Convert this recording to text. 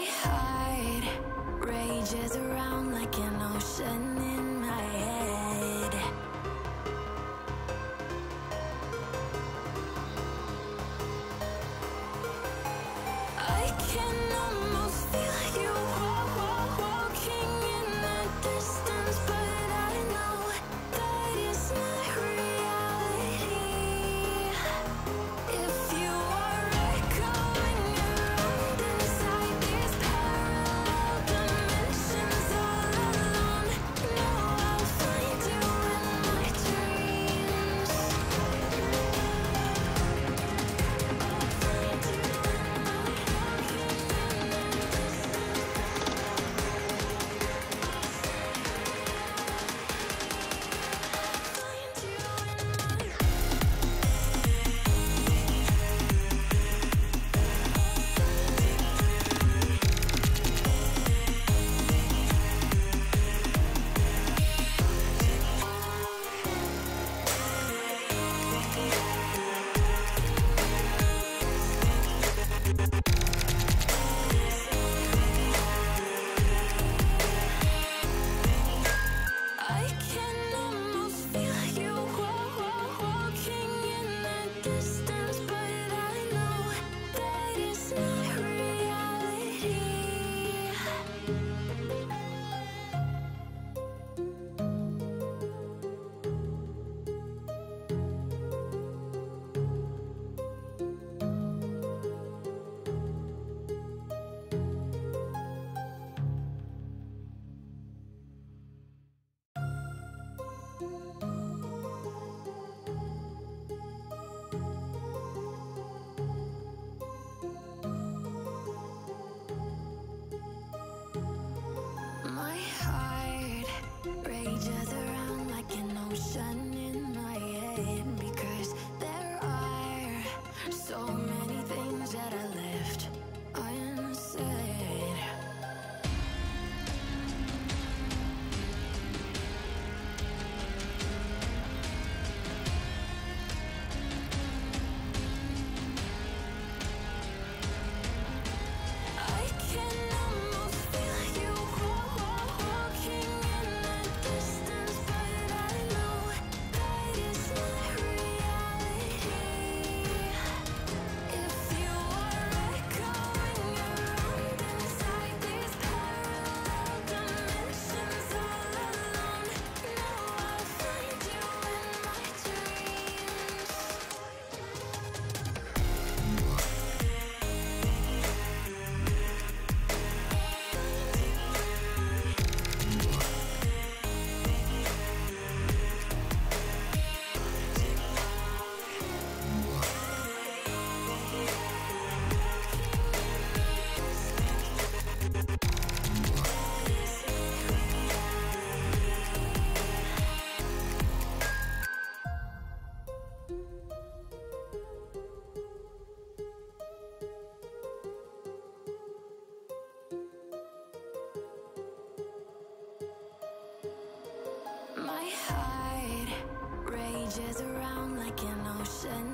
My heart rages around like an ocean in my head. I can almost feel you walking in the distance, but I know that it's not reality. If you are echoing around inside these parallel dimensions all alone, know I'll find you in my dreams. I can almost feel you walking in the distance, but I know that it's not reality. My heart rages around like an ocean in my head, because there are so many things that I left unsaid. I can almost feel you walking in the distance, but I know that it's not reality. If you are echoing around inside these parallel dimensions all alone, know I'll find you in my dreams. My heart rages around like an ocean